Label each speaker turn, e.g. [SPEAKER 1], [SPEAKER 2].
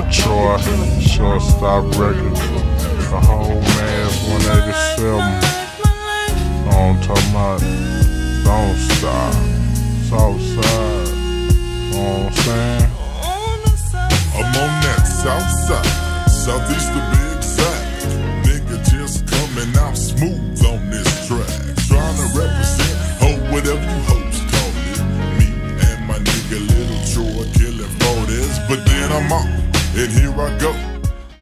[SPEAKER 1] Troy, Shortstop Records, the whole man's 187. I'm talking about Don't Stop, Southside, you know what I'm saying?
[SPEAKER 2] I'm on that south side, southeast to be exact. Nigga just coming out smooth on this track. Trying to represent, whatever you hoes call it. Me and my nigga Little Troy killing 40s, but then I'm off, and here I go.